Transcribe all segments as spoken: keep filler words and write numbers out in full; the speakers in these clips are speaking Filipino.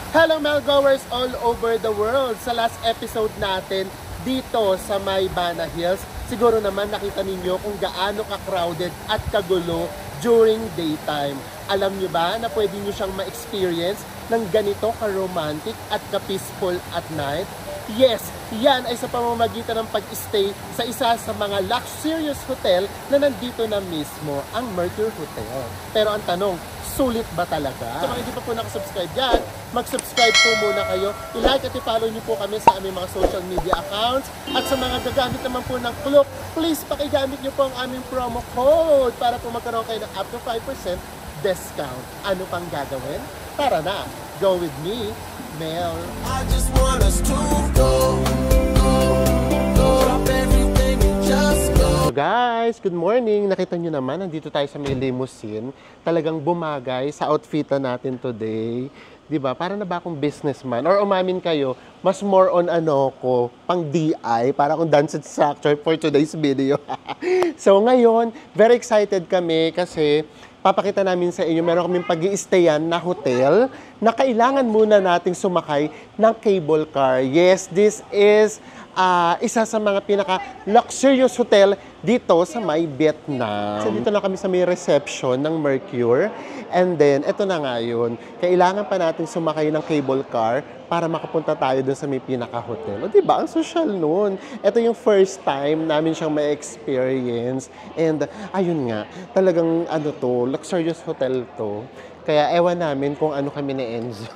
Hello Melgoers all over the world! Sa last episode natin dito sa may Bana Hills, siguro naman nakita ninyo kung gaano ka-crowded at kagulo during daytime. Alam nyo ba na pwede nyo siyang ma-experience ng ganito ka-romantic at ka-peaceful at night? Yes, yan ay sa pamamagitan ng pag-stay sa isa sa mga luxurious hotel na nandito na mismo, ang Mercure Hotel. Pero ang tanong, sulit ba talaga? Sa mga hindi pa po nakasubscribe dyan, mag-subscribe po muna kayo. I-like at i-follow nyo po kami sa aming mga social media accounts. At sa mga gagamit naman po ng Klook, please pakigamit nyo po ang aming promo code para po magkaroon kayo ng up to five percent discount. Ano pang gagawin? Tara na! Go with me, Mel. I just want us to go, go, go. Drop everything and just go. So guys, good morning. Nakita nyo naman, nandito tayo sa may limousine. Talagang bumagay sa outfit natin today. Diba? Para na ba akong businessman? Or umamin kayo, mas more on ano ko, pang D I, para akong dance instructor for today's video. So ngayon, very excited kami kasi papakita namin sa inyo, meron kaming pag-i-stayan na hotel na kailangan muna nating sumakay ng cable car. Yes, this is uh, isa sa mga pinaka-luxurious hotel dito sa may Vietnam. So dito na kami sa may reception ng Mercure. And then, eto na nga yun. Kailangan pa natin sumakay ng cable car para makapunta tayo dun sa may pinaka-hotel. O diba? Ang social nun. Ito yung first time namin siyang ma-experience. And ayun nga, talagang ano to, luxurious hotel to. Kaya ewan namin kung ano kami ni Enzo.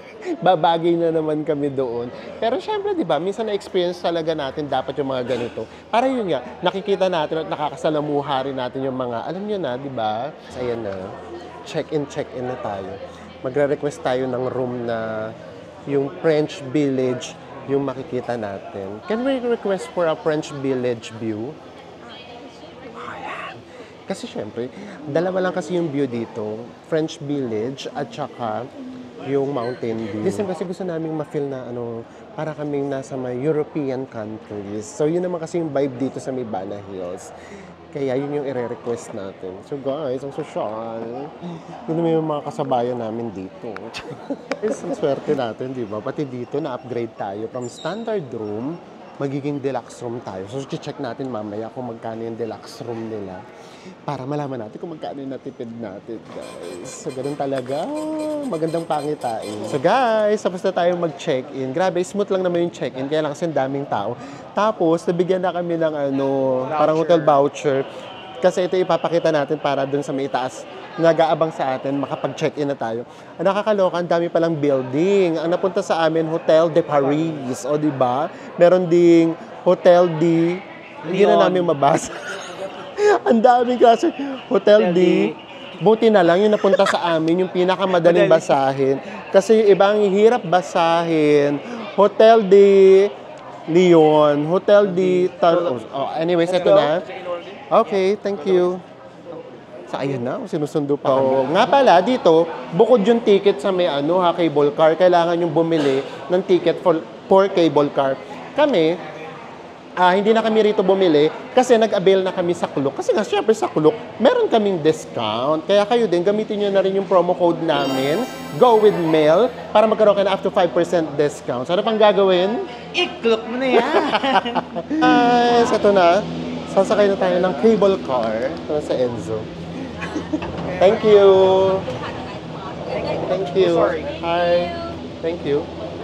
Babagay na naman kami doon. Pero syempre, di ba, minsan na-experience talaga natin dapat yung mga ganito. Para yun nga, nakikita natin at nakakasalamuha rin natin yung mga, alam nyo na, di ba? Ayan na, check-in, check-in na tayo. Magre-request tayo ng room na yung French Village yung makikita natin. Can we request for a French Village view? Ayan. Kasi syempre, dalawa lang kasi yung view dito. French Village at saka yung mountain view. This time kasi gusto naming ma-feel na ano, para kaming nasa mga European countries. So yun naman kasi yung vibe dito sa may Bana Hills. Kaya yun yung i-request natin. So guys, ang social. Yun naman yung mga kasabayan namin dito. Ang swerte natin, di ba? Pati dito na-upgrade tayo from standard room, magiging deluxe room tayo. So check natin mamaya kung magkano yung deluxe room nila. Para malaman natin kung magkano yung natipid natin, guys. So, ganun talaga. Magandang pangitain. So, guys, tapos na tayo mag-check-in. Grabe, smooth lang naman yung check-in. Kaya lang kasi daming tao. Tapos, nabigyan na kami ng ano, voucher. Parang hotel voucher. Kasi ito ipapakita natin para dun sa may itaas. Nag-aabang sa atin, makapag-check-in na tayo. Ang nakakaloka, ang dami palang building. Ang napunta sa amin, Hotel de Paris. O, diba? Meron ding Hotel de... Hindi na namin mabasa. Ang daming klase. Hotel D. Buti na lang yung napunta sa amin, yung pinakamadaling basahin. Kasi yung iba ang hirap basahin. Hotel D. Leon. Hotel D. Oh, anyways, ito na. Okay, thank you. So, ayun na. Sinusundo pa kami. Nga pala, dito, bukod yung ticket sa may ano, ha, cable car, kailangan yung bumili ng ticket for, for cable car. Kami, Ah, hindi na kami rito bumili kasi nag-avail na kami sa Klook. Kasi nga, syempre sa Klook, meron kaming discount. Kaya kayo din, gamitin nyo na rin yung promo code namin, Go With Mel, para magkaroon kayo na up to five percent discount. So, ano pang gagawin? I-Klook mo na yan! Guys, ito na. Sasakay na tayo ng cable car. Ito na sa Enzo. Thank you! Thank you. Hi. Thank you.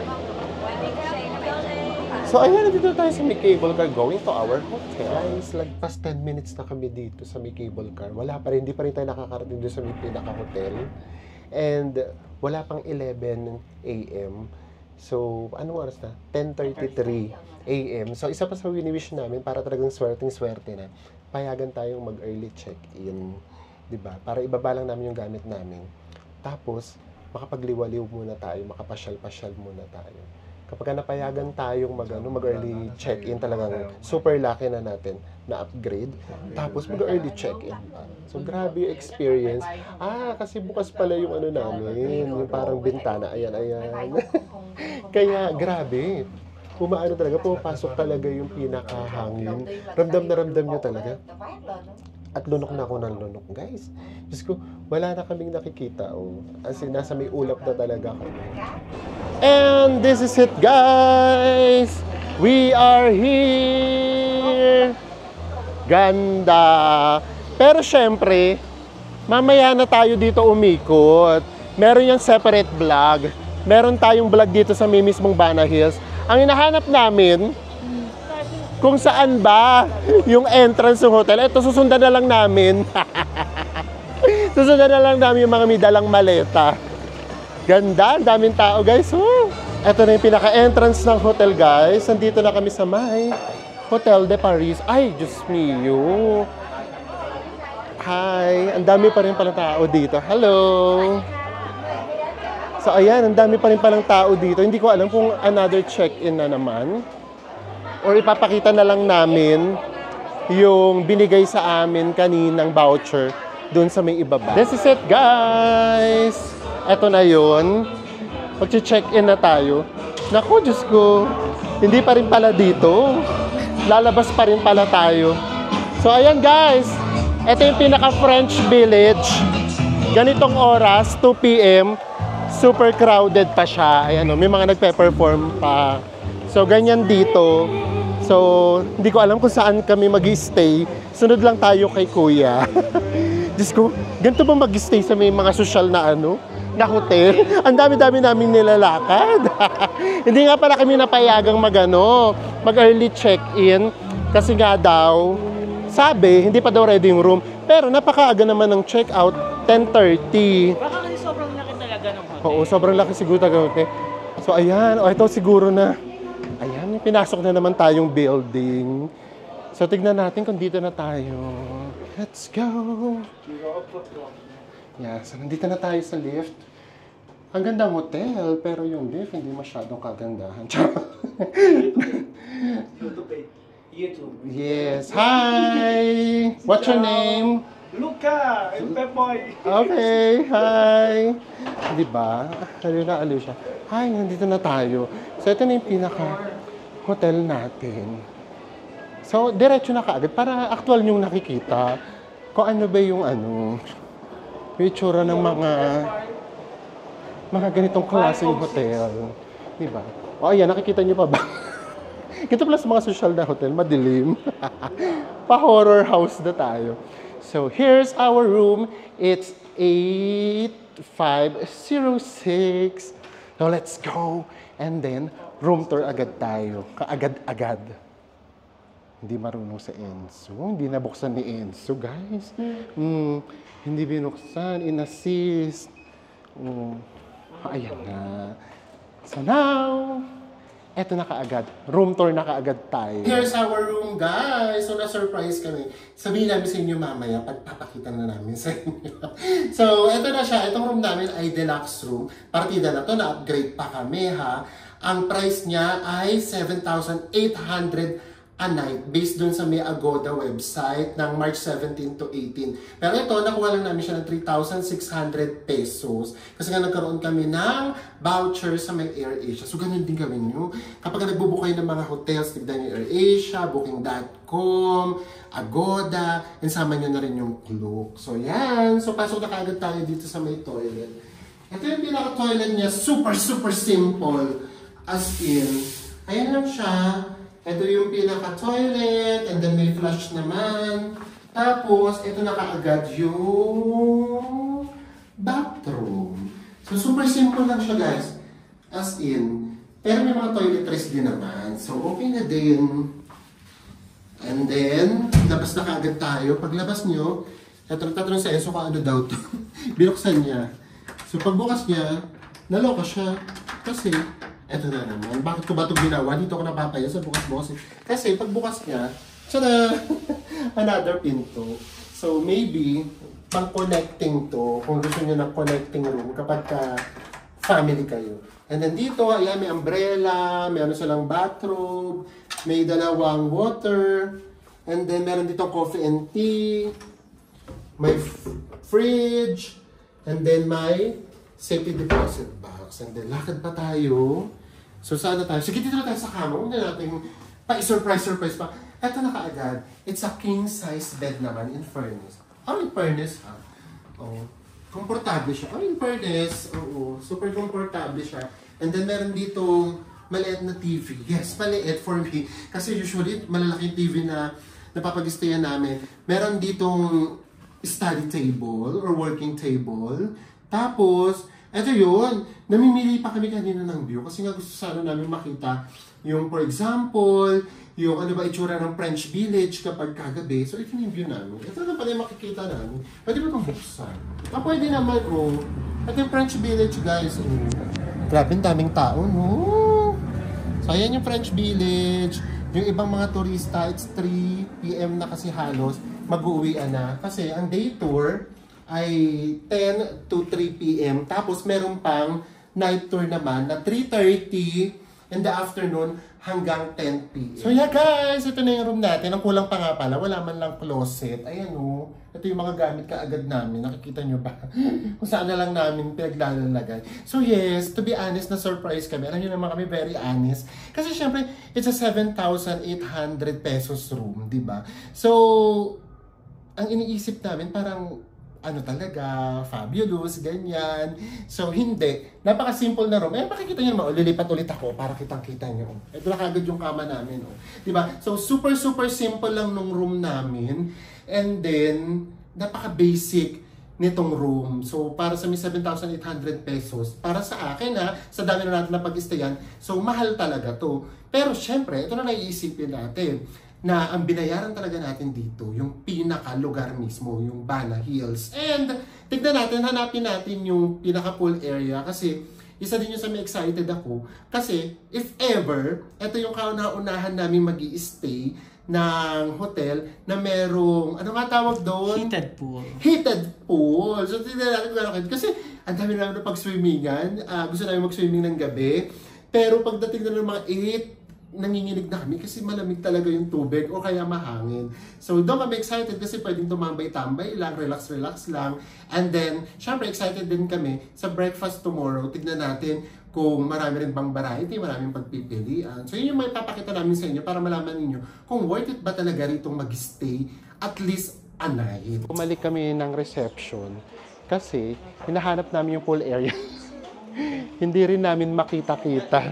So, ayan, nandito tayo sa may cable car going to our hotel. Guys, lagpas ten minutes na kami dito sa may cable car. Wala pa rin, hindi pa rin tayo nakakarating doon sa may pinaka-hotel. And wala pang eleven A M So, anong oras na? ten thirty-three A M So, isa pa sa wini-wish namin para talagang swerteng-swerte na. Payagan tayong mag-early check-in. Diba? Para ibaba lang namin yung gamit namin. Tapos, makapagliwaliw muna tayo, makapasyal-pasyal muna tayo. Kapag napayagan tayong mag, ano, mag-early check-in, talagang super lucky na natin na upgrade. Tapos mag-early check-in. So, grabe yung experience. Ah, kasi bukas pala yung ano namin, yung parang bintana. Ayan, ayan. Kaya, grabe. Pumaano talaga, pumapasok talaga yung pinakahangin. Ramdam na ramdam nyo talaga. At lunok na ako ng lunok, guys. Diyos ko, wala na kaming nakikita. Oh. As in, nasa may ulap na talaga kami. And this is it, guys. We are here. Ganda. Pero syempre, mamaya na tayo dito umikot. Meron yung separate vlog. Meron tayong vlog dito sa may mismong Bana Hills. Ang hinahanap namin, kung saan ba yung entrance ng hotel. Ito, susundan na lang namin. Susundan na lang namin yung mga may dalang maleta. Ganda, ang daming tao, guys. Oh. Ito na yung pinaka-entrance ng hotel, guys. Nandito na kami sa may Hotel de Paris. Ay, Diyos mio. Hi, ang dami pa rin palang tao dito. Hello. So, ayan, ang dami pa rin palang tao dito. Hindi ko alam kung another check-in na naman. Or ipapakita na lang namin yung binigay sa amin kaninang voucher doon sa may ibaba. This is it, guys! Eto na yun. Mag-check-in na tayo. Naku, Diyos ko. Hindi pa rin pala dito. Lalabas pa rin pala tayo. So, ayan, guys. Ito yung pinaka-French Village. Ganitong oras, two p m Super crowded pa siya. Ayan, may mga nagpe-perform pa. So, ganyan dito. So, hindi ko alam kung saan kami mag-stay. Sunod lang tayo kay Kuya. Diyos ko, ganito ba mag-stay sa may mga social na ano? Na hotel? Ang dami-dami namin nilalakad. Hindi nga pala kami napayagang mag-ano, mag-early check-in. Kasi nga daw, sabi, hindi pa daw ready yung room. Pero napakaaga naman ng check-out, ten thirty. Baka kasi sobrang laki talaga ng hotel. Oo, sobrang laki siguro talaga. Okay. So, ayan. O, ito siguro na. Ayan, pinasok na naman tayong building. So, tignan natin kung dito na tayo. Let's go! Yeah, so nandito na tayo sa lift. Ang gandang hotel, pero yung lift hindi masyadong kagandahan. YouTube eh. YouTube. Yes, hi! What's your name? Luca! I'm Pepoy! Okay, hi! Diba? Aliw na aliw siya. Hi, nandito na tayo. So, ito na yung pinaka-hotel natin. So, diretso na kaagad para actual yung nakikita kung ano ba yung ano, yung itsura ng mga mga ganitong klaseng hotel. Diba? O, ayan, nakikita nyo pa ba? Ito pala sa mga social na hotel, madilim. Pa-horror house na tayo. So, here's our room. It's eight five zero six. So, let's go. And then, room tour agad tayo. Kaagad-agad. Hindi marunong sa Enzo. Hindi nabuksan ni Enzo, guys. Mm, hindi binuksan. In-assist. Mm, ayan na. So, now, eto na kaagad. Room tour na kaagad tayo. Here's our room, guys. So, na-surprise kami. Sabihin namin sa inyo mamaya, pagpapakita na namin sa inyo. So, eto na siya. Itong room namin ay deluxe room. Partida na to, na-upgrade pa kami, ha. Ang price niya ay seven thousand eight hundred a night based dun sa may Agoda website ng March seventeen to eighteen. Pero ito, nakuha lang namin siya ng three thousand six hundred pesos. Kasi nga nagkaroon kami ng voucher sa may AirAsia. So, ganun din gawin nyo. Kapag nagbubook kayo ng mga hotels, tignan nyo AirAsia, booking dot com, Agoda, and sama nyo na rin yung Klook. So, yan. So, pasok na kaagad tayo dito sa may toilet. Ito yung pinaka-toilet niya. Super, super simple. As in, ayan lang siya. Ito yung pinaka-toilet, and then may flush naman. Tapos, ito na kaagad yung bathroom. So, super simple lang siya, guys. As in, pero may mga toiletries din naman. So, okay na din. And then, labas na kaagad tayo. Paglabas nyo, tatanong sa Enzo kung ano daw to. Binuksan niya. So, pagbukas niya, naloka siya. Kasi, eto na naman. Bakit ko ba ito ginawa? Dito ko napapaya sa bukas-bukas. Kasi pagbukas niya, tada! Another pinto. So maybe, pang-connecting to, kung gusto niyo ng connecting room kapag ka family kayo. And then dito, ayan, may umbrella, may ano silang bathrobe, may dalawang water, and then meron dito coffee and tea, may fridge, and then may safety deposit box. And then, lakad pa tayo. So, saan na tayo? Sige, dito na tayo sa kama. Huwag na natin pa-surprise-surprise pa. Ito na kaagad. It's a king-size bed naman in fairness. Oh, in fairness, ha? Oh, komportable siya. Oh, in fairness, oo. Super komportable siya. And then meron dito maliit na T V. Yes, maliit for me. Kasi usually, malalaking T V na napapag-stayan namin. Meron ditong study table or working table. Tapos, eto yun, namimili pa kami kanina ng view kasi nga gusto sana namin makita yung, for example, yung ano ba itsura ng French Village kapag kagabi. So, ito yung view namin. Ito na pala yung makikita namin. Pwede ba itong buksan? Ah, pwede naman, oh. Ito yung French Village, guys. Oh. Grabe, daming tao, no? So, ayan yung French Village. Yung ibang mga turista, it's three p m na kasi halos mag-uwian na. Kasi ang day tour ay ten to three p m Tapos, meron pang night tour naman na three thirty in the afternoon hanggang ten p m So yeah guys, ito na yung room natin. Ang kulang pa nga pala, wala man lang closet. Ayan o, ito yung mga gamit kaagad namin. Nakikita nyo ba? Kung saan na lang namin pinaglalagay. So yes, to be honest, na surprise kami. Alam nyo naman kami, very honest. Kasi syempre, it's a seven thousand eight hundred pesos room, di ba? So, ang iniisip namin parang ano talaga, fabulous, ganyan. So, hindi. Napaka-simple na room. Eh, makikita nyo naman, lilipat ulit ako para kitang-kita nyo. Ito na kagad yung kama namin. Oh. Diba? So, super, super simple lang nung room namin. And then, napaka-basic nitong room. So, para sa may seven thousand eight hundred pesos, para sa akin ha, sa dami na natin na pag-stayan, so, mahal talaga to. Pero, syempre, ito na naiisipin natin na ang binayaran talaga natin dito, yung pinaka-lugar mismo, yung Bana Hills. And, tignan natin, hanapin natin yung pinaka-pool area kasi isa din yung sa may excited ako. Kasi, if ever, ito yung kauna-unahan namin mag-i-stay ng hotel na merong, ano nga tawag doon? Heated pool. Heated pool. So, tignan natin kung ano. Kasi, ang dami namin na pag-swimmingan. Uh, gusto namin mag-swimming ng gabi. Pero, pagdating na ng mga eight, nanginginig na kami kasi malamig talaga yung tubig o kaya mahangin. So, doon kami excited kasi pwedeng tumambay-tambay lang, relax-relax lang. And then, syempre excited din kami sa breakfast tomorrow. Tignan natin kung marami rin bang variety, maraming pagpipilian. So, yun yung may papakita namin sa inyo para malaman ninyo kung worth it ba talaga ritong mag-stay at least a night. Umalik kami ng reception kasi hinahanap namin yung pool area. Hindi rin namin makita-kita.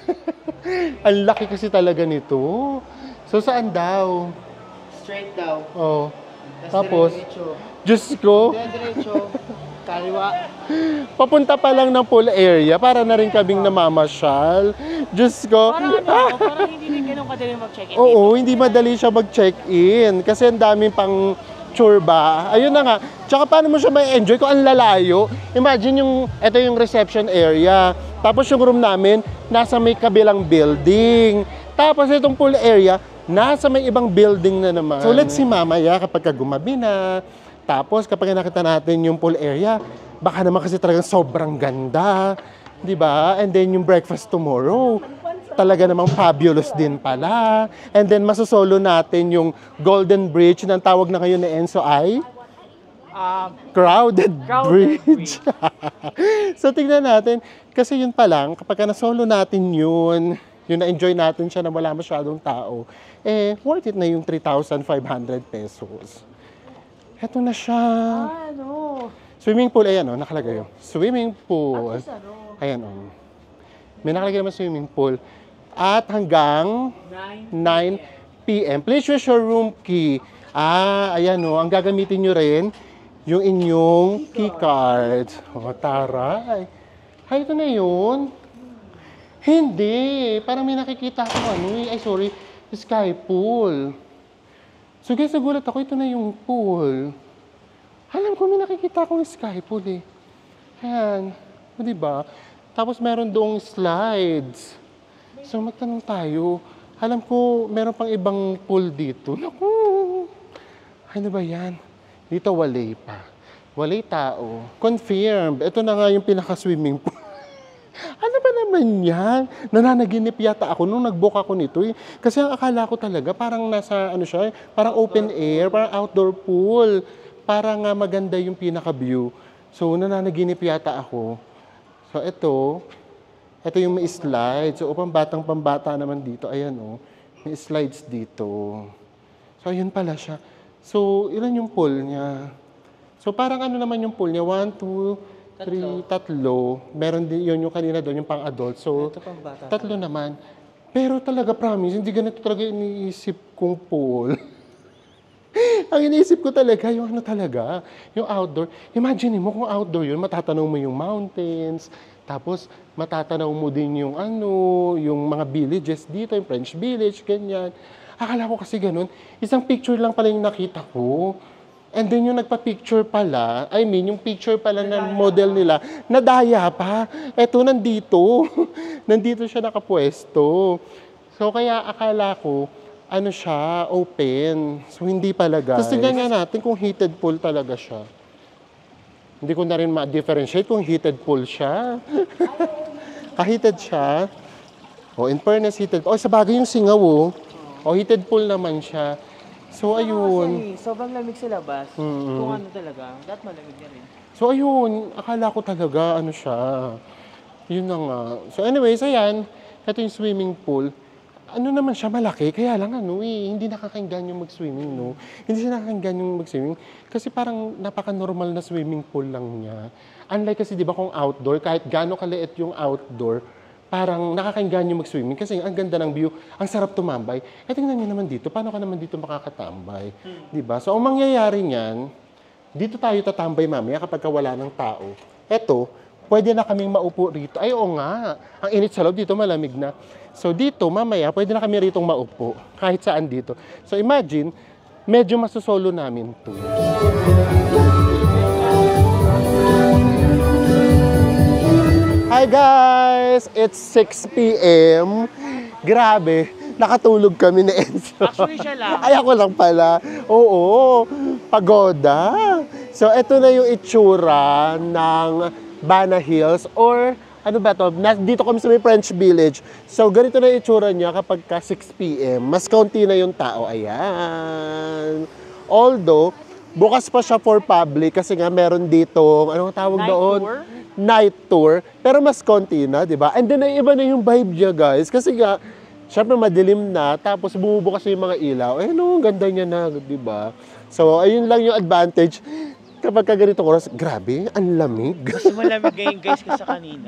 Ang laki kasi talaga nito. So, saan daw? Straight daw. Oh. Tapos, Diyos ko. Diretso. Kaliwa. Papunta pa lang ng pool area para na rin kaming namamasyal. Diyos ko. Parang ano, parang hindi rin ganun kadali mag-check-in. Oo, hindi madali siya mag-check-in. Kasi ang daming pang churba. Ayun na nga. Tsaka paano mo siya may enjoy kung ang lalayo? Imagine yung, ito yung reception area. Tapos yung room namin, nasa may kabilang building. Tapos itong pool area, nasa may ibang building na naman. So let's see mamaya kapag gumabi na. Tapos kapag nakita natin yung pool area, baka naman kasi talagang sobrang ganda. Diba? And then yung breakfast tomorrow, talaga namang fabulous din pala. And then masosolo natin yung Golden Bridge na tawag na ngayon ni Enzo ay Um, Crowded, Crowded Bridge. So tingnan natin, kasi yun pa lang, kapag nasolo natin yun, yung na-enjoy natin siya na wala masyadong tao, eh, worth it na yung three thousand five hundred pesos. Heto na siya. ano? Swimming pool, ayan o, nakalagay yun. Swimming pool. At least ano? Ayan o. May nakalagay naman swimming pool. At hanggang nine p m Please use your room key. Ah, ayan o. Ang gagamitin nyo rin, yung inyong key card. O, taray. Ay, ito na yun. Hindi. Parang may nakikita ako ano eh. Ay, sorry. Sky pool. So, guys, nagulat ako. Ito na yung pool. Alam ko, may nakikita akong sky pool eh. Ayan. O, diba? Tapos, meron doong slides. So, magtanong tayo. Alam ko, meron pang ibang pool dito. Naku! Ano ba yan? Dito, walay pa. Walay tao. Confirmed. Ito na nga yung pinaka-swimming pool. Ano ba naman yan? Nananaginip yata ako nung nag-book ako nito eh. Kasi ang akala ko talaga parang nasa, ano siya, parang open air, parang outdoor pool. Parang nga maganda yung pinaka-view. So, nananaginip yata ako. So, ito, ito yung may slides. So, upang batang-pambata naman dito. Ayan o, oh, may slides dito. So, ayun pala siya. So, ilan yung pool niya? So, parang ano naman yung pool niya? one, two, Three, tatlo. Meron din yun yung kanina doon, yung pang-adult. So, Ito pang bata. tatlo naman. Pero talaga, promise, hindi ganito talaga iniisip kong pool. Ang iniisip ko talaga, yung ano talaga, yung outdoor. Imagine mo kung outdoor yun, matatanaw mo yung mountains, tapos matatanaw mo din yung ano, yung mga villages dito, yung French village, ganyan. Akala ko kasi ganun. Isang picture lang pala yung nakita ko. And then yung nagpa-picture pala, I mean, yung picture pala ng model nila, nadaya pa. Eto, nandito. Nandito siya nakapwesto. So, kaya akala ko, ano siya, open. So, hindi pala, guys. Tapos tignan nga natin kung heated pool talaga siya. Hindi ko na rin ma-differentiate kung heated pool siya. Ka-heated siya. O, in fairness, heated. O, sa bagay yung singaw, o. O, heated pool naman siya. So, ayun. Kasi, sobrang lamig sa labas. Mm-mm. Kung ano talaga, dapat malamig na rin. So, ayun. Akala ko talaga, ano siya. Yun na nga. So, anyways, ayan. Ito yung swimming pool. Ano naman siya, malaki. Kaya lang, ano eh, hindi nakakainggan yung mag-swimming, no? Hindi siya nakakainggan yung mag-swimming. Kasi parang napaka-normal na swimming pool lang niya. Unlike kasi, di ba, kung outdoor, kahit gaano kaliit yung outdoor, parang nakakainggan yung mag-swimming kasi ang ganda ng view, ang sarap tumambay. Eh, tingnan niyo naman dito, paano ka naman dito makakatambay? Hmm. Di ba? So, ang mangyayari niyan, dito tayo tatambay mamaya kapag wala ng tao. Eto, pwede na kaming maupo rito. Ay, oo nga. Ang init sa loob dito, malamig na. So, dito, mamaya, pwede na kami ritong maupo. Kahit saan dito. So, imagine, medyo masosolo namin to. Hi guys! It's six p m Grabe, nakatulog kami ni Enzo. Actually, siya lang. Ay, ako lang pala. Oo, pagoda. So, ito na yung itsura ng Bana Hills or ano ba to? Dito kami sa may French Village. So, ganito na yung itsura niya kapag ka six p m Mas kaunti na yung tao. Ayan. Although, bukas pa siya for public kasi nga meron dito, anong tawag Night doon? tour? Night tour. Pero mas konti na, di ba? And then, ay, iba na yung vibe niya, guys. Kasi nga, syempre madilim na, tapos bumubukas yung mga ilaw. Eh, no, ganda niya na, di ba? So, ayun lang yung advantage. Kapag ka ganito oras, grabe, ang lamig. Mas malamig ngayon guys kaysa kanina.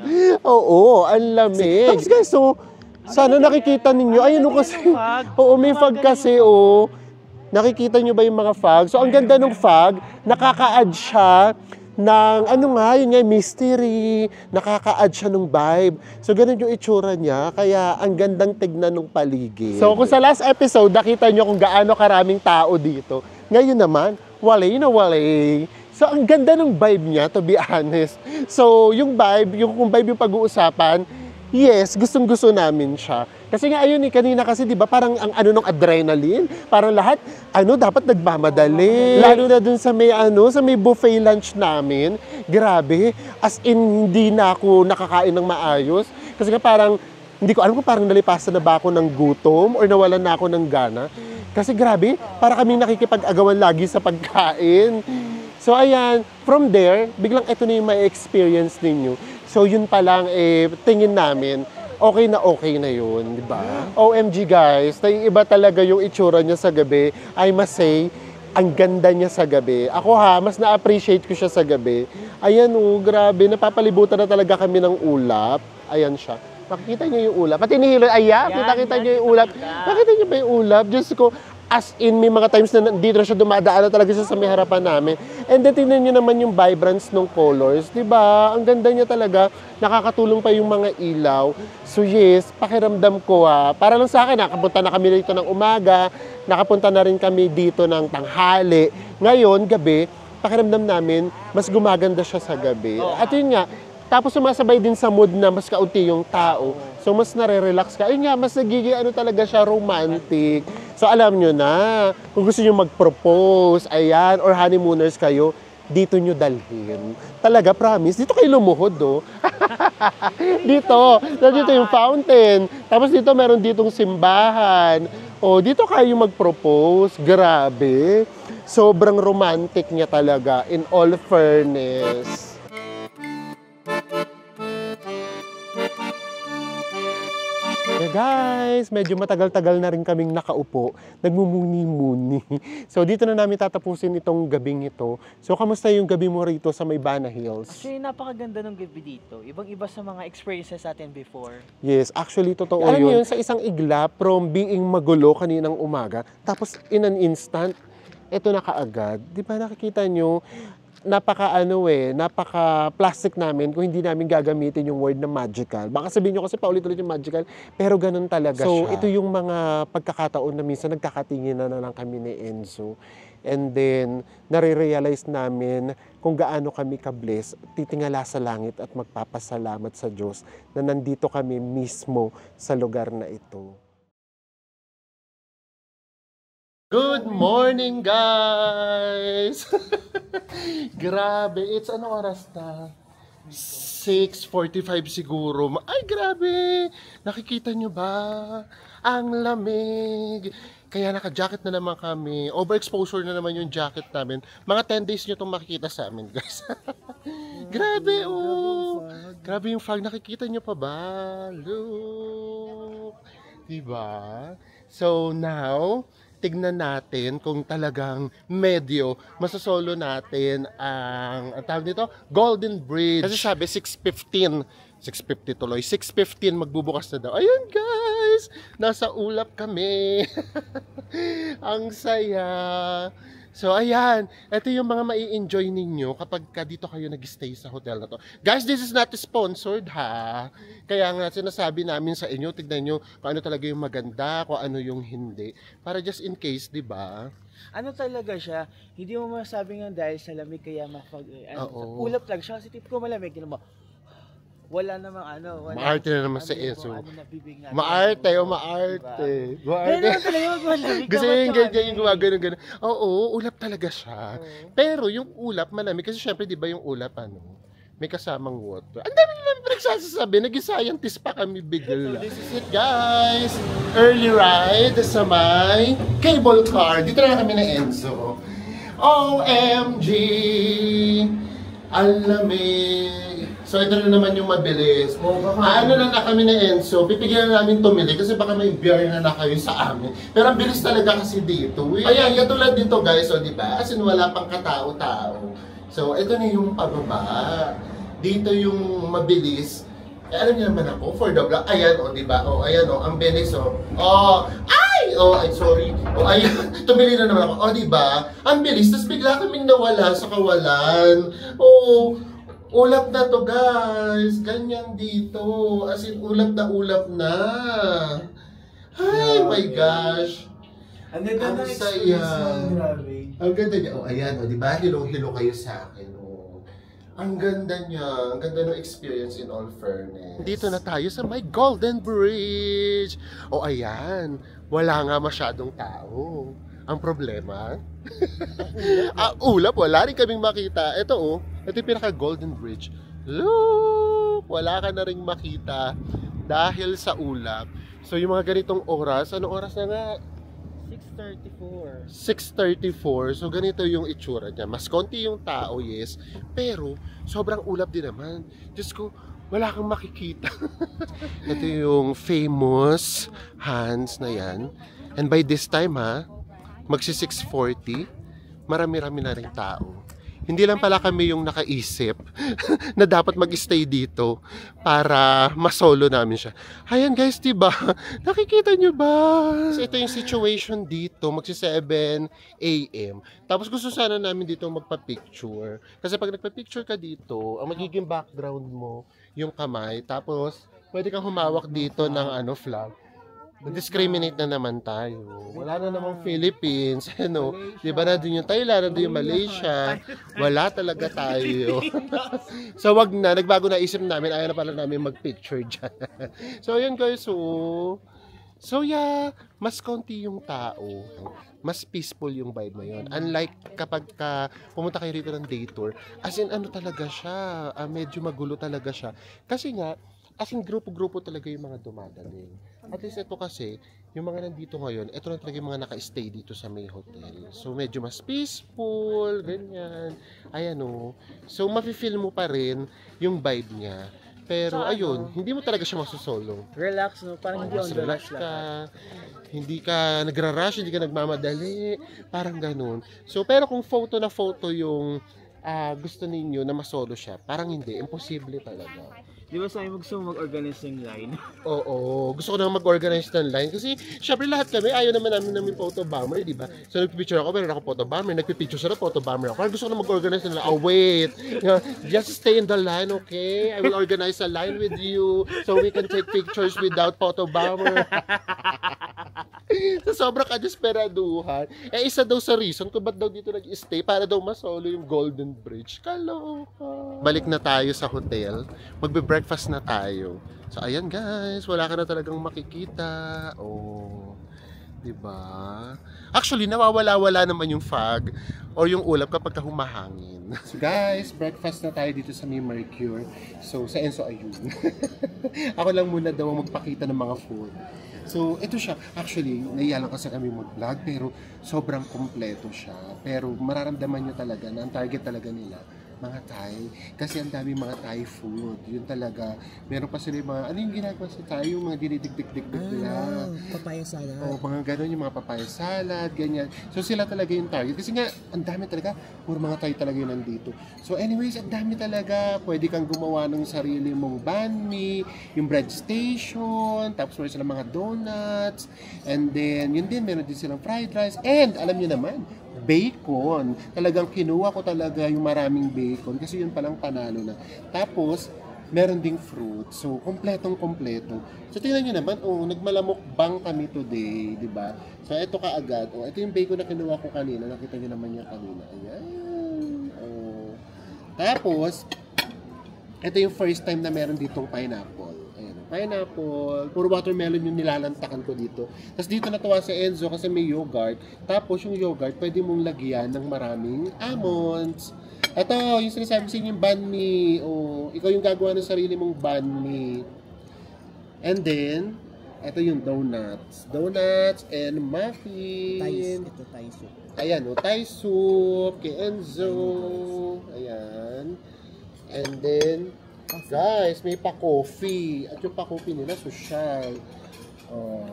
Oo, ang lamig. Tapos guys, so, sana nakikita ninyo. Ayun o kasi, oo, may fog kasi, oh. Nakikita nyo ba yung mga fog? So, ang ganda ng fog, nakaka-add siya ng, ano nga, yun nga, mystery. Nakaka-add siya ng vibe. So, ganun yung itsura niya. Kaya, ang gandang tignan ng paligid. So, kung sa last episode, nakita nyo kung gaano karaming tao dito. Ngayon naman, wala, you know, wala. So, ang ganda ng vibe niya, to be honest. So, yung vibe, yung kung vibe yung pag-uusapan, yes, gustong-gusto namin siya. Kasi nga, ayun eh, kanina kasi, di ba, parang ang ano ng adrenaline, parang lahat, ano, dapat nagmamadali. Lalo na dun sa may, ano, sa may buffet lunch namin, grabe, as in, hindi na ako nakakain ng maayos. Kasi nga parang, hindi ko alam kung parang nalipasan na ba ako ng gutom or nawalan na ako ng gana. Kasi grabe, para kaming nakikipag-agawan lagi sa pagkain. So ayan, from there, biglang ito na yung may experience ninyo. So yun pa lang, eh, tingin namin, okay na okay na yun, di ba? O M G guys, naiiba talaga yung itsura niya sa gabi. I must say, ang ganda niya sa gabi. Ako ha, mas na-appreciate ko siya sa gabi. Ayan o, grabe, napapalibutan na talaga kami ng ulap. Ayan siya. Makikita niyo yung ulap. Pati nihilo, ayan, kita-kita niyo yung ulap. Nakita niyo ba yung ulap? Diyos ko, as in, may mga times na dito na siya dumadaan na talaga siya sa may harapan namin. And then, tingnan niyo naman yung vibrance ng colors. Diba? Ang ganda niya talaga. Nakakatulong pa yung mga ilaw. So yes, pakiramdam ko ha. Para lang sa akin, nakapunta na kami dito ng umaga. Nakapunta na rin kami dito ng tanghali. Ngayon, gabi, pakiramdam namin, mas gumaganda siya sa gabi. At yun nga, tapos sumasabay din sa mood na mas kaunti yung tao. So, mas nare-relax ka. Ayun nga, mas nagiging ano talaga siya, romantic. So, alam nyo na, kung gusto nyo mag-propose, ayan, or honeymooners kayo, dito nyo dalhin. Talaga, promise, dito kayo lumuhod, do. Dito, dito yung fountain. Tapos dito, meron ditong simbahan. O, dito kayo mag-propose. Grabe. Sobrang romantic niya talaga, in all fairness. Eh guys, medyo matagal-tagal na rin kaming nakaupo, nagmumuni-muni. So dito na namin tatapusin itong gabing ito. So kamusta yung gabi mo rito sa Maybana Hills? Actually, napakaganda ng gabi dito. Ibang-iba sa mga experiences natin before. Yes, actually totoo Alam yun. Alam yun, sa isang igla, from being magulo kaninang umaga, tapos in an instant, ito na kaagad. Di ba nakikita nyo, napaka ano eh, napaka plastic namin kung hindi namin gagamitin yung word na magical. Baka sabihin nyo kasi paulit-ulit yung magical, pero ganun talaga so, siya. So ito yung mga pagkakataon na minsan nagkakatingin na, na lang kami ni Enzo. And then, nare-realize namin kung gaano kami ka-bless, titingala sa langit at magpapasalamat sa Diyos na nandito kami mismo sa lugar na ito. Good morning, guys! Grabe, it's ano oras na? six forty-five siguro. Ay, grabe! Nakikita nyo ba? Ang lamig! Kaya naka-jacket na naman kami. Overexposure na naman yung jacket namin. Mga ten days nyo itong makikita sa amin, guys. Grabe, oh! Grabe yung fog. Nakikita nyo pa ba? Look! Diba? So, now, tignan natin kung talagang medyo masasolo natin ang, ang tawag nito, Golden Bridge. Kasi sabi, six fifteen. six fifty tuloy. six fifteen magbubukas na daw. Ayun guys! Nasa ulap kami. Ang saya. So ayan, ito yung mga mai-enjoy ninyo kapag ka dito kayo nag-stay sa hotel na to. Guys, this is not sponsored ha. Kaya nga sinasabi namin sa inyo, tignan nyo kung ano talaga yung maganda, kung ano yung hindi. Para just in case, di ba? Ano talaga siya, hindi mo masabi nga dahil sa lamig kaya mapag... Ano, ulap lang siya, kasi tip ko malamig, yun mo. Wala namang ano. Wala, maarte na naman sa Enzo. Ano, maarte o maarte. Diba? Maarte. Malamig. Kasi yung ganyan yung gumagano gano'n. Oo, ulap talaga siya. Oo. Pero yung ulap malamig, kasi syempre di ba yung ulap ano, may kasamang water. Ang dami naman pinagsasasabi, naging scientist pa kami bigla. So this is it guys. Early ride sa may cable car. Dito na kami na Enzo. O M G! Ang lamig. So ito na naman yung mabilis. Oh, ano na na kami ni Enzo, pipigyan na namin tumili kasi baka may beer na na kayo sa amin. Pero ang bilis talaga kasi dito. Eh. Ayan, katulad dito guys, o di ba? Kasi wala pang katao-tao. So ito na yung pababa. Dito yung mabilis. Eh, alam niyo naman ako, for the block. Ayan, o di ba? O ayan o, ang bilis o. Oh, ay! Oh, ay sorry. O ayan, tumili na naman ako. O di ba? Ang bilis, tapos bigla kaming nawala sa kawalan. Oo. Ulap na to guys, ganyan dito, as in ulap na ulap na. Ay yeah, my gosh. Ang ganda ng experience mo, grabe. Ang ganda niya, oh ayan, oh, di ba? Hilong-hilo kayo sa akin, oh. Ang ganda niya, ang ganda ng experience in all fairness. Dito na tayo sa may Golden Bridge. Oh ayan, wala nga masyadong tao. Ang problema, ah, ulap, wala rin kaming makita. Ito oh, ito yung pinaka-Golden Bridge. Look, wala ka na rin makita dahil sa ulap. So yung mga ganitong oras, ano oras na nga? six thirty-four. six thirty-four, so ganito yung itsura niya. Mas konti yung tao, yes, pero sobrang ulap din naman. Diyos ko, wala kang makikita. Ito yung famous Hans na yan. And by this time ha, magsi six forty, marami-rami na rin tao. Hindi lang pala kami yung nakaisip na dapat mag-stay dito para masolo namin siya. Ayan guys, diba? Nakikita nyo ba? So ito yung situation dito, magsi seven A M Tapos gusto sana namin dito magpa-picture. Kasi pag nagpa-picture ka dito, ang magiging background mo, yung kamay. Tapos pwede kang humawak dito ng ano, flag. Discriminate na naman tayo. Wala na namang Philippines, ano, di ba na doon yung Thailand, nandun yung Malaysia, wala talaga tayo. So wag na, nagbago na isip namin, ayaw na pala namin mag-picture dyan. So yun guys, so, so yeah, mas konti yung tao, mas peaceful yung vibe ngayon. Unlike kapag ka, pumunta kayo rito ng day tour, as in ano talaga siya, uh, medyo magulo talaga siya. Kasi nga, as in grupo-grupo talaga yung mga dumadaling. At least ito kasi, yung mga nandito ngayon, ito lang talaga yung mga naka-stay dito sa may hotel. So medyo mas peaceful, ganyan. Ayan o. So mafe-feel mo pa rin yung vibe niya. Pero Tsaka ayun, ano, hindi mo talaga siya masusolo. relax, no? Parang hindi Mas on the relax rush ka, lahat. hindi ka nagra-rush, hindi ka nagmamadali, parang ganun. So, pero kung photo na photo yung ah, gusto ninyo na masolo siya, parang hindi, imposible talaga. Di ba sabi mo gusto mo mag-organize ng line? Oo, gusto ko na mag-organize ng line kasi syempre lahat kami, ayaw naman namin namin photo bomber, di ba? So nagpipicture ako, meron ako photo bomber, nagpipicture siya na photo bomber ako. Kaya gusto ko na mag-organize ng line. Oh, wait! Yeah, just stay in the line, okay? I will organize a line with you so we can take pictures without photo bomber. So, sobrang ka-desperaduhan. Eh, isa daw sa reason kung ba't daw dito nag-stay para daw masolo yung Golden Bridge. Kaloka. Balik na tayo sa hotel. Magbe-breakfast na tayo. So, ayan guys. Wala ka na talagang makikita. Oh. Diba? Actually, nawawala-wala naman yung fog or yung ulap kapag humahangin. So guys, breakfast na tayo dito sa May Mercure. So, sa Enzo ayun. Ako lang muna daw magpakita ng mga food. So, ito siya. Actually, naiya lang kasi kami mag-vlog, pero sobrang kompleto siya. Pero mararamdaman nyo talaga na ang target talaga nila, mga Thai. Kasi ang dami mga Thai food. Yun talaga. Meron pa sila yung mga, ano yung ginagawa sa Thai? Yung mga dinidig-dig-dig-dig nila. Ah, papaya salad. O, mga gano'n, yung mga papaya salad, ganyan. So, sila talaga yung target. Kasi nga, ang dami talaga. Puro mga Thai talaga yun nandito. So, anyways, ang dami talaga. Pwede kang gumawa ng sarili mong banh mi, yung bread station, tapos meron silang mga donuts, and then, yun din, meron din silang fried rice. And, alam niyo naman, bacon. Talagang kinuha ko talaga yung maraming bacon kasi yun palang panalo na. Tapos, meron ding fruit. So, kompletong kompleto. So, tingnan nyo naman, oh, nagmalamukbang kami today, di ba? So, ito kaagad. Oh, ito yung bacon na kinuha ko kanina. Nakita nyo naman yan kanina. Ayan. Oh. Tapos, ito yung first time na meron ditong pineapple. Ayan, pineapple. Puro watermelon yung nilalantakan ko dito. Tapos dito natuwa si Enzo kasi may yogurt. Tapos yung yogurt, pwede mong lagyan ng maraming almonds. Ito, yung sinasabi sa inyo yung banh mi. O, ikaw yung gagawa ng sarili mong banh mi. And then, ito yung donuts. Donuts and muffin. Thai, ito Thai soup. Ayan, o, Thai soup, kay Enzo. Ayan. And then, guys, may pa-coffee. At yung pa-coffee nila, social. Oh,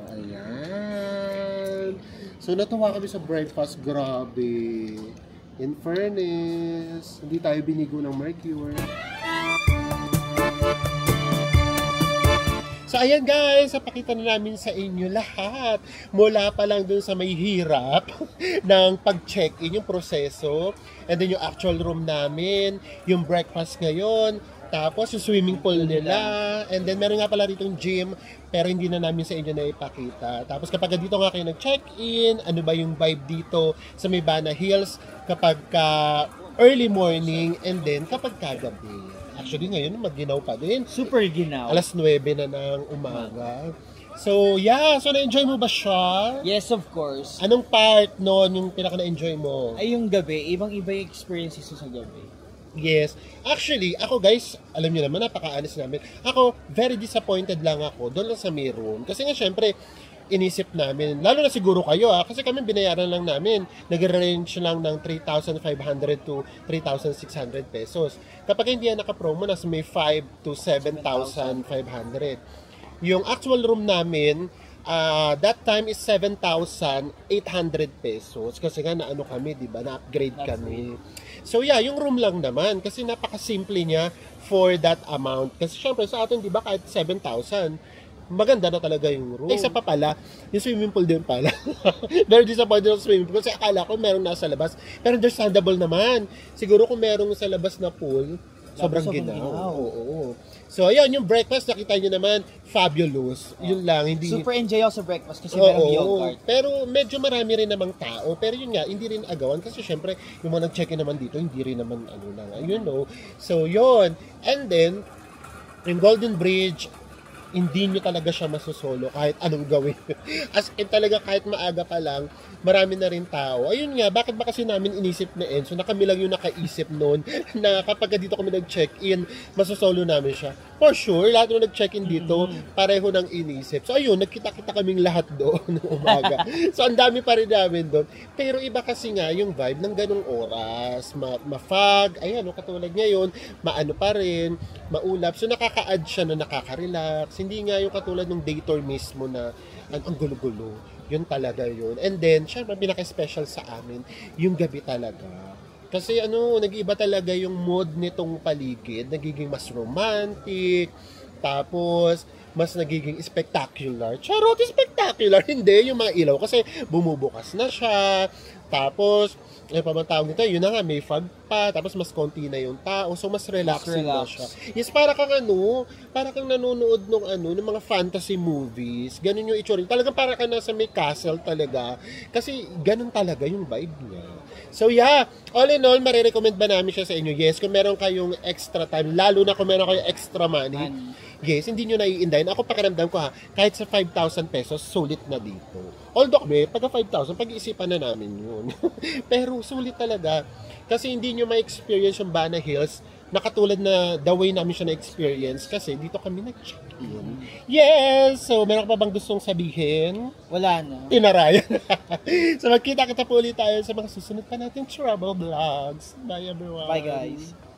ayan. So, natuwa kami sa breakfast. Grabe. In fairness, hindi tayo binigo ng Mercure. So, ayan guys, napakita na namin sa inyo lahat. Mula pa lang dun sa may hirap ng pag-check-in, yung proseso. And then yung actual room namin, yung breakfast ngayon, tapos yung swimming pool nila. And then meron nga pala rito yung gym, pero hindi na namin sa inyo na ipakita. Tapos kapag dito nga kayo nag-check-in, ano ba yung vibe dito sa Maybana Hills kapag ka early morning and then kapag kagabi. Actually, ngayon, mag-ginaw pa din. Super ginaw. Alas nuwebe na ng umaga. So, yeah. So, na-enjoy mo ba siya? Yes, of course. Anong part nun yung pinaka-na-enjoy mo? Ay, yung gabi, ibang-iba yung experiences sa gabi. Yes. Actually, ako guys, alam niyo naman, napaka-honest namin. Ako, very disappointed lang ako doon lang sa may room. Kasi nga, syempre, inisip namin, lalo na siguro kayo ah, kasi kami binayaran lang namin, nag-range lang ng three thousand five hundred to three thousand six hundred pesos. Kapag hindi yan naka-promo, nasa may five to seven thousand five hundred. Yung actual room namin, uh, that time is seven thousand eight hundred pesos. Kasi nga naano kami, di ba? Na-upgrade kami. So yeah, yung room lang naman, kasi napaka-simple niya for that amount. Kasi syempre sa atin, di ba, kahit seven thousand, maganda na talaga yung room. Isa pa pala, yung swimming pool din pala. Very disappointed yung swimming pool kasi akala ko meron nasa labas. Pero understandable naman. Siguro kung merong sa labas na pool, sobrang ginaw. Oo, oo. So, ayun, yung breakfast, nakita nyo naman, fabulous. Oh. Yun lang, hindi... Super enjoy ako sa breakfast kasi oo, merong yogurt. Pero medyo marami rin namang tao. Pero yun nga, hindi rin agawan kasi syempre, yung mga nag-check-in naman dito, hindi rin naman ano lang. You know. So, yun. And then, yung Golden Bridge, hindi nyo talaga siya masusolo kahit anong gawin. As in talaga kahit maaga pa lang, marami na rin tao. Ayun nga, bakit ba kasi namin inisip na Enzo na kami lang yung nakaisip noon na kapag dito kami nag-check-in, masusolo namin siya. For sure, lahat ng nag-check-in dito, pareho ng inisip. So ayun, nagkita-kita kaming lahat doon ng umaga. So ang dami pa rin namin doon. Pero iba kasi nga yung vibe ng ganong oras. Ma- mafag, ayan, no, katulad ngayon, maano pa rin, maulap. So nakaka-add siya na nakaka-relax. Hindi nga yung katulad ng day tour mismo na ang, ang gulo-gulo. Yun talaga yun. And then, syempre, pinaka-special sa amin, yung gabi talaga. Kasi ano, nag-iba talaga yung mood nitong paligid. Nagiging mas romantic. Tapos, mas nagiging spectacular. Charot, spectacular. Hindi, yung mga ilaw. Kasi bumubukas na siya. Tapos, eh, pa man tawag nito, yun na nga, may fog pa. Tapos, mas konti na yung tao. So, mas relaxing Mas relax. na siya. Yes, para kang ano, para kang nanonood ng ano, ng mga fantasy movies. Ganun yung itsura. Talagang para ka nasa may castle talaga. Kasi, ganun talaga yung vibe niya. So yeah, all in all, marirecommend ba namin siya sa inyo? Yes, kung meron kayong extra time, lalo na kung meron kayong extra money, Man. yes, hindi nyo naiindahin. Ako pakiramdam ko ha, kahit sa five thousand pesos, sulit na dito. Although kami, pagka five thousand, pag-iisipan na namin yun. Pero sulit talaga. Kasi hindi nyo ma-experience yung Bana Hills na katulad na the way namin siya na-experience kasi dito kami nag-check-in. Yes! So, meron ka pa bang gustong sabihin? Wala na. Tinarayan. So, magkita-kita po ulit tayo sa mga susunod pa nating travel vlogs. Bye, everyone. Bye guys.